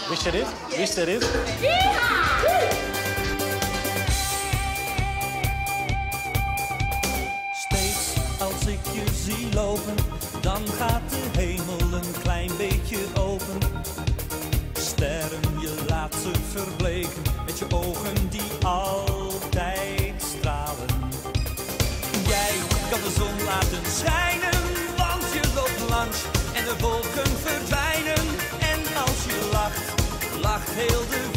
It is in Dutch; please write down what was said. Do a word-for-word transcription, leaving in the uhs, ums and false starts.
Wist je dit? Wist je dit? Steeds als ik je zie lopen, dan gaat de hemel een klein beetje open. Sterren, je laat ze verbleken, met je ogen die altijd stralen. Jij kan de zon laten schijnen, want je loopt langs en de wolken verdwijnen. En als je lacht, lacht heel de